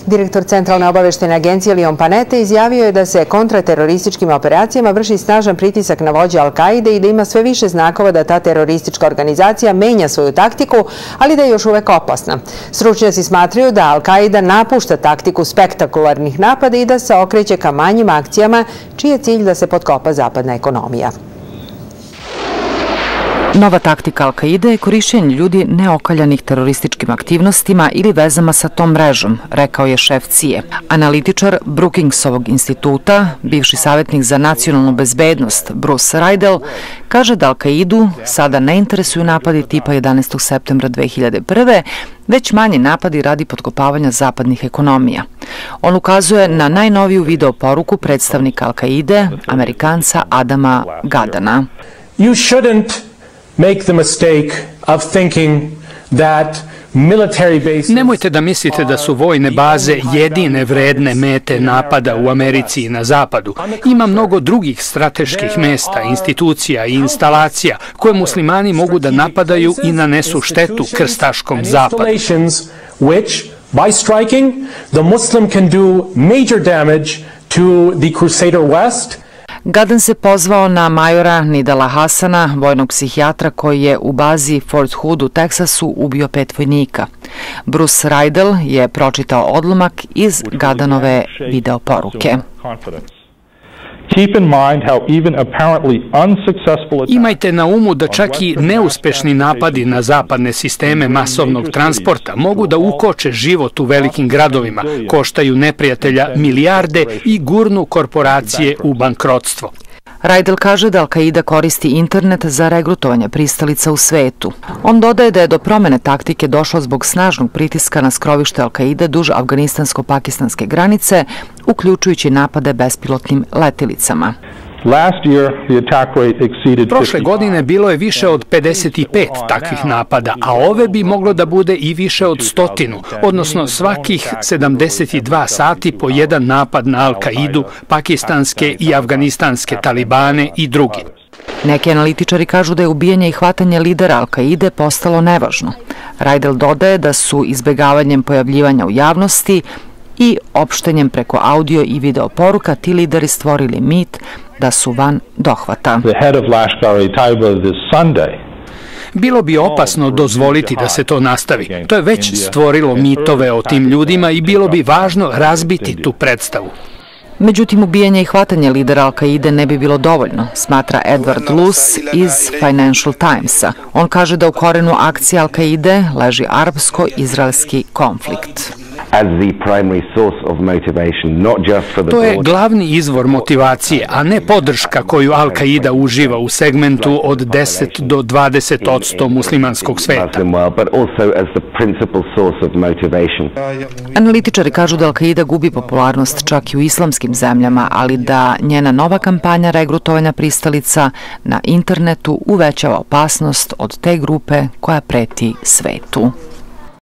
Direktor Centralne obaveštene agencije Leon Panetta izjavio je da se kontraterorističkim operacijama vrši snažan pritisak na vođe Al-Kaide i da ima sve više znakova da ta teroristička organizacija menja svoju taktiku, ali da je još uvek opasna. Stručnjaci smatraju da Al-Kaida napušta taktiku spektakularnih napada i da se okreće ka manjim akcijama, čiji je cilj da se potkopa zapadna ekonomija. Nova taktika Al-Kaide je korišćenje ljudi neokaljanih terorističkim aktivnostima ili vezama sa tom mrežom, rekao je šef CIA. Analitičar Brookingsovog instituta, bivši savjetnik za nacionalnu bezbednost Bruce Riedel, kaže da Al-Kaidu sada ne interesuju napadi tipa 11. septembra 2001. već manje napadi radi potkopavanja zapadnih ekonomija. On ukazuje na najnoviju video poruku predstavnika Al-Kaide, Amerikanca Adama Gadana. You shouldn't make the mistake of thinking that military bases... Nemojte da mislite da su vojne baze jedine vredne mete napada u Americi i na Zapadu. Ima mnogo drugih strateških mesta, institucija i instalacija koje muslimani mogu da napadaju i nanesu štetu krstaškom Zapadu. Which, by striking, the Muslim can do major damage to the Crusader West. Gadan se pozvao na majora Nidala Hasana, vojnog psihijatra koji je u bazi Fort Hood u Teksasu ubio 5 vojnika. Bruce Riedel je pročitao odlomak iz Gadanove video poruke. Imajte na umu da čak i neuspešni napadi na zapadne sisteme masovnog transporta mogu da ukoče život u velikim gradovima, koštaju neprijatelja milijarde i gurnu korporacije u bankrotstvo. Riedel kaže da Al-Kaida koristi internet za regrutovanje pristalica u svetu. On dodaje da je do promene taktike došlo zbog snažnog pritiska na skrovište Al-Kaide duž afganistansko-pakistanske granice, uključujući napade bespilotnim letjelicama. Prošle godine bilo je više od 55 takvih napada, a ove bi moglo da bude i više od 100, odnosno svakih 72 sati po jedan napad na Al-Kaidu, pakistanske i afganistanske talibane i drugi. Neki analitičari kažu da je ubijanje i hvatanje lidera Al-Kaide postalo nevažno. Riedel dodaje da su izbegavanjem pojavljivanja u javnosti i opštenjem preko audio i video poruka ti lideri stvorili mit da su van dohvata. Bilo bi opasno dozvoliti da se to nastavi. To je već stvorilo mitove o tim ljudima i bilo bi važno razbiti tu predstavu. Međutim, ubijanje i hvatanje lidera Al-Kaide ne bi bilo dovoljno, smatra Edward Luce iz Financial Timesa. On kaže da u korenu akcije Al-Kaide leži arapsko-izraelski konflikt. To je glavni izvor motivacije, a ne podrška koju Al-Kaida uživa u segmentu od 10 do 20% muslimanskog sveta. Analitičari kažu da Al-Kaida gubi popularnost čak i u islamskim zemljama, ali da njena nova kampanja regrutovanja pristalica na internetu uvećava opasnost od te grupe koja preti svetu.